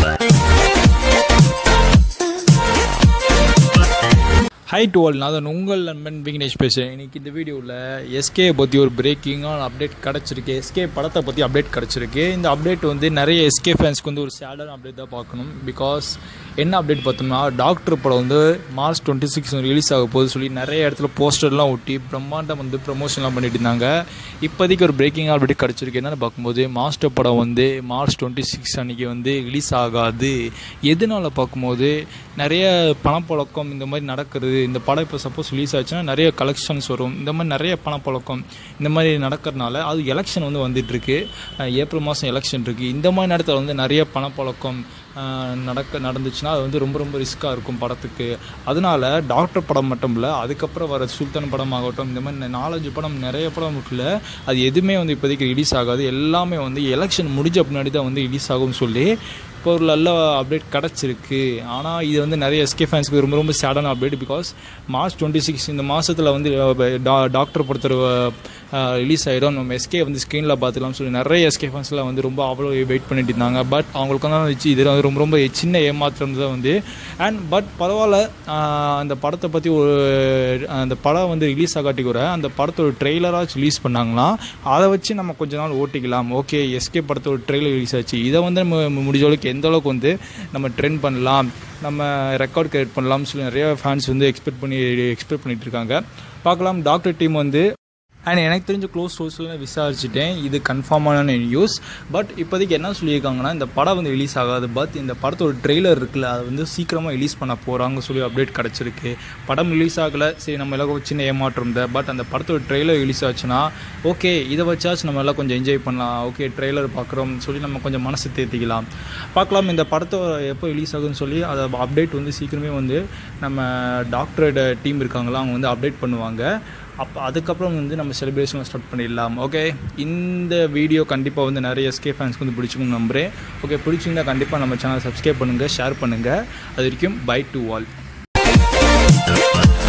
Hi to all, நான் உங்கள் நண்பன் விக்னேஷ் பேசுகிறேன். இன்றைக்கி இந்த வீடியோவில் எஸ்கே பற்றி ஒரு பிரேக்கிங்கான அப்டேட் கிடச்சிருக்கு. எஸ்கே படத்தை பற்றி அப்டேட் கிடச்சிருக்கு. இந்த அப்டேட் வந்து நிறைய எஸ்கே ஃபேன்ஸ்க்கு வந்து ஒரு சேடான அப்டேட் தான் பார்க்கணும். பிகாஸ் என்ன அப்டேட் பார்த்தோம்னா, டாக்டர் படம் வந்து மார்ச் 26 ரிலீஸ் ஆக போகுது சொல்லி நிறைய இடத்துல போஸ்டர்லாம் ஒட்டி பிரம்மாண்டம் வந்து ப்ரமோஷன்லாம் பண்ணிட்டு இருந்தாங்க. இப்போதைக்கு ஒரு பிரேக்கிங்காக அப்டேட் கிடச்சிருக்கு. என்னென்னு பார்க்கும்போது, மாஸ்டர் படம் வந்து மார்ச் 26 அன்றைக்கி வந்து ரிலீஸ் ஆகாது. எதனால் பார்க்கும்போது நிறைய பணப்பழக்கம் இந்த மாதிரி நடக்கிறது. இந்த படம் இப்போ சப்போஸ் ரிலீஸ் ஆச்சுன்னா நிறைய கலெக்ஷன்ஸ் வரும். இந்த மாதிரி நிறைய பணப்பழக்கம் இந்த மாதிரி நடக்கிறதுனால, அது எலெக்ஷன் வந்து வந்துட்டுருக்கு. ஏப்ரல் மாதம் எலெக்ஷன் இருக்குது. இந்த மாதிரி நேரத்தில் வந்து நிறைய பணப்பழக்கம் நடந்துச்சுன்னா அது வந்து ரொம்ப ரொம்ப ரிஸ்க்காக இருக்கும் படத்துக்கு. அதனால டாக்டர் படம் மட்டும் இல்லை, அதுக்கப்புறம் வர சுல்தான் படம் ஆகட்டும், இந்த மாதிரி 4-5 படம் நிறைய படம் இருக்குல்ல, அது எதுவுமே வந்து இப்போதைக்கு ரிலீஸ் ஆகாது. எல்லாமே வந்து எலெக்ஷன் முடிஞ்ச பின்னாடி தான் வந்து ரிலீஸ் ஆகும்னு சொல்லி இப்போ ஒரு நல்ல அப்டேட் கிடச்சிருக்கு. ஆனால் இது வந்து நிறைய எஸ்கே ஃபேன்ஸ்க்கு ரொம்ப ரொம்ப சேடான அப்டேட். பிகாஸ் மார்ச் 26 இந்த மாதத்தில் வந்து டாக்டர் படத்தோட ரிலீஸ் ஆகிடும். நம்ம எஸ்கே வந்து ஸ்க்ரீனில் பார்த்துக்கலாம்னு சொல்லி நிறைய எஸ்கே ஃபேன்ஸ்லாம் வந்து ரொம்ப அவ்வளோ வெயிட் பண்ணிட்டு இருந்தாங்க. பட் அவங்களுக்கு தான் வச்சு இது ரொம்ப ரொம்ப சின்ன ஏமாற்றம் தான் வந்து. பட் பரவாயில்ல, அந்த படத்தை பற்றி அந்த படம் வந்து ரிலீஸ் ஆகாட்டி கூட அந்த படத்தோட ட்ரெய்லராக ரிலீஸ் பண்ணாங்கன்னா அதை வச்சு நம்ம கொஞ்ச நாள் ஓட்டிக்கலாம். ஓகே, எஸ்கே படத்தோட ட்ரெய்லர் ரிலீஸ் ஆச்சு, இதை வந்து நம்ம முடிஞ்ச அளவுக்கு எந்த அளவுக்கு வந்து நம்ம ட்ரெண்ட் பண்ணலாம், நம்ம ரெக்கார்ட் கிரியேட் பண்ணலாம்னு சொல்லி நிறைய ஃபேன்ஸ் வந்து எக்ஸ்பெக்ட் பண்ணிட்டு இருக்காங்க. பார்க்கலாம். டாக்டர் டீம் வந்து எனக்கு தெரிஞ்ச க்ளோஸ் சோர்ஸில் விசாரிச்சுட்டேன், இது கன்ஃபார்மான நியூஸ். பட் இப்போதைக்கு என்ன சொல்லியிருக்காங்கன்னா, இந்த படம் வந்து ரிலீஸ் ஆகாது. பட் இந்த படத்தோட ட்ரெய்லர் இருக்குல்ல, அது வந்து சீக்கிரமாக ரிலீஸ் பண்ண போகிறாங்க சொல்லி அப்டேட் கிடச்சிருக்கு. படம் ரிலீஸ் ஆகலை, சரி நம்ம எல்லாம் சின்ன ஏமாற்றம் தான். பட் அந்த படத்தோட ட்ரெய்லர் ரிலீஸ் ஆச்சுன்னா ஓகே, இதை வச்சாச்சு நம்ம எல்லாம் கொஞ்சம் என்ஜாய் பண்ணலாம். ஓகே, ட்ரெய்லர் பார்க்குறோம்னு சொல்லி நம்ம கொஞ்சம் மனசு தேர்த்திக்கலாம். பார்க்கலாம் இந்த படத்தை எப்போ ரிலீஸ் ஆகுதுன்னு சொல்லி. அதை அப்டேட் வந்து சீக்கிரமே வந்து நம்ம டாக்டரோட டீம் இருக்காங்களா, அவங்க வந்து அப்டேட் பண்ணுவாங்க. அதுக்கப்புறம் வந்து நம்ம செலிப்ரேஷன் ஸ்டார்ட் பண்ணிடலாம். ஓகே, இந்த வீடியோ கண்டிப்பாக வந்து நிறைய எஸ்கே ஃபேன்ஸ்க்கு வந்து பிடிச்சிக்கணும்னு நம்புகிறேன். ஓகே, பிடிச்சிருந்தா கண்டிப்பாக நம்ம சேனல் சப்ஸ்கிரைப் பண்ணுங்கள், ஷேர் பண்ணுங்கள். அது வரைக்கும் பை டு ஆல்.